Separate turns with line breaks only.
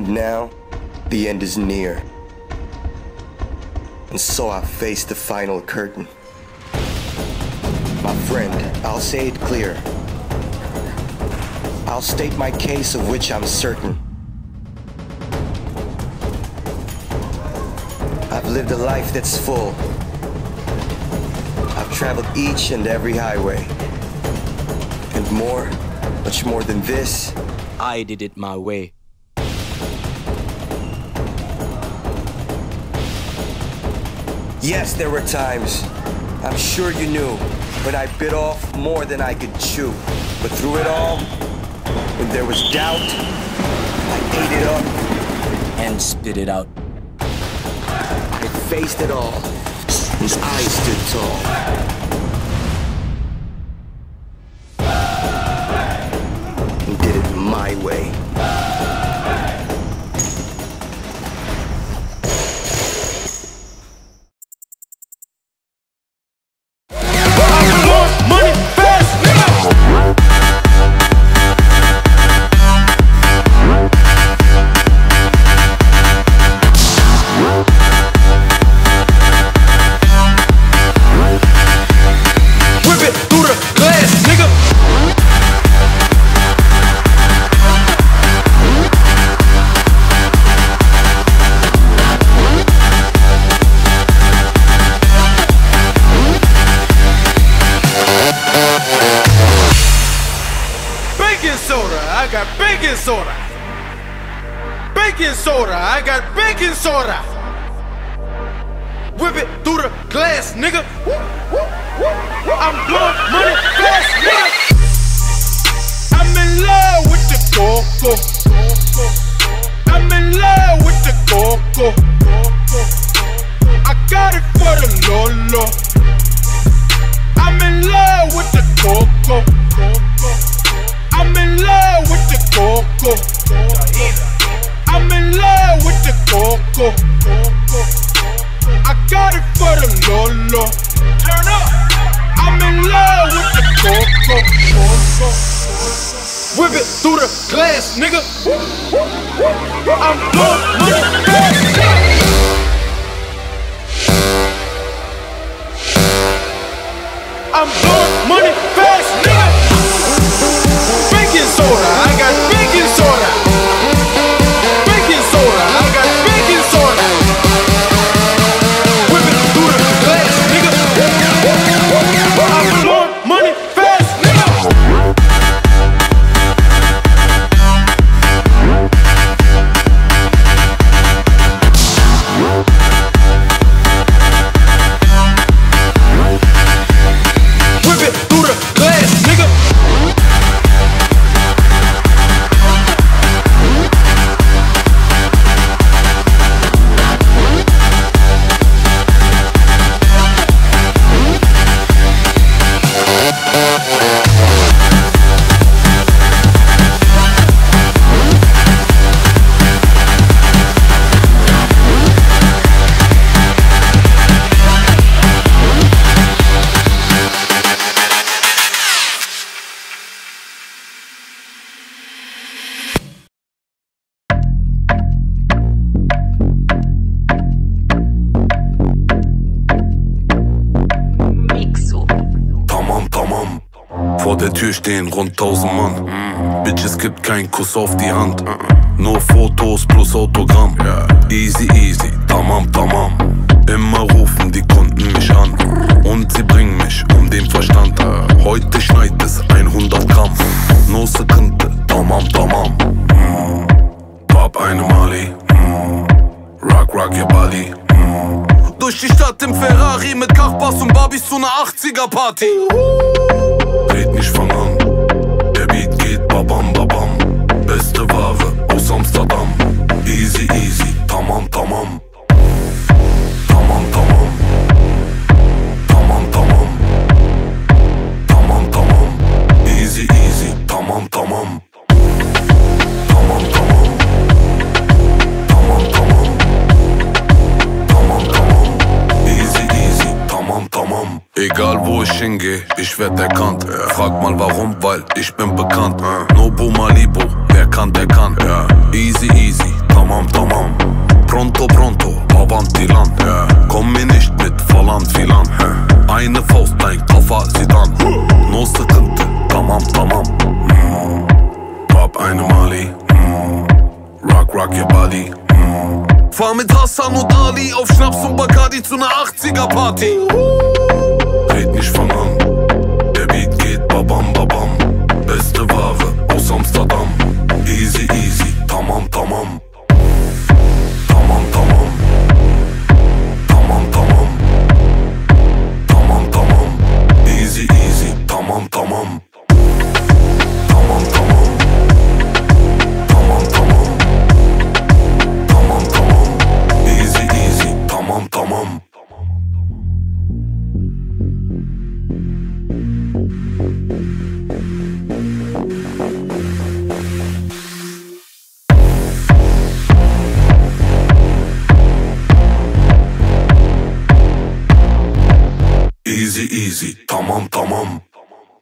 And now, the end is near. And so I face the final curtain. My friend, I'll say it clear. I'll state my case of which I'm certain. I've lived a life that's full. I've traveled each and every highway. And more, much more than this,
I did it my way.
Yes, there were times, I'm sure you knew, when I bit off more than I could chew. But through it all, when there was doubt, I ate it up
And spit it out.
I faced it all, and I stood tall. And did it my way.
I got baking soda. Baking soda, I got baking soda. Whip it through the glass, nigga. I'm blowing money fast, nigga. I'm in love with the coco. I'm in love with the coco. I got it for the Lolo. I'm in love with the coco. I'm in love with the coco. I'm in love with the coco. I got it for the Lolo. Turn up. I'm in love with the coco. Whip it through the glass, nigga. I'm blowing money fast, nigga. I'm blowing money fast, nigga. Baking soda, I got baking soda. Baking soda, I got baking soda. Whip it through the glass, nigga. I'm blowing money fast, nigga. Whip it through the glass, nigga.
Vor der Tür stehen rund 1000 Mann. Bitch, es gibt keinen Kuss auf die Hand. Nur Fotos plus Autogramm. Easy, easy, tamam, tamam. Immer rufen die Kunden mich an. Und sie bringen mich um den Verstand. Heute schneit es 100 Gramm. No Sekunde, tamam, tamam. Pop eine Mali. Rock, rock your body. Durch die Stadt im Ferrari mit Kachbass und Barbies zu ner 80er-Party. Red nicht fang an, der Beat geht babam babam. Beste Ware aus Amsterdam. Easy easy, tamam tamam. Tamam tamam. Tamam tamam. Tamam tamam. Easy easy, tamam tamam. Tamam tamam. Tamam tamam. Tamam tamam. Easy easy, tamam tamam. Egal wo ich hingehe, ich werd erkannt. Frag mal warum, weil ich bin bekannt. Nobu Malibu, wer kann, der kann. Easy easy, tamam tamam. Pronto pronto, avanti lan. Komm mir nicht mit falan filan. Eine Faust, dein Kaffa Zidane. No sıkıntı, tamam tamam. Pop eine Mali. Rock rock your body. Fahr mit Hassan und Ali auf Schnaps und Bacardi zu ner 80er Party. Red nicht von an, der Beat geht babam babam. Beste Ware aus Amsterdam. Easy easy, tamam tamam. Tamam tamam. Tamam tamam. Tamam tamam. Easy easy, tamam tamam. Tamam tamam. Tamam tamam. Tamam tamam. Easy easy, tamam tamam. Easy easy, tamam tamam.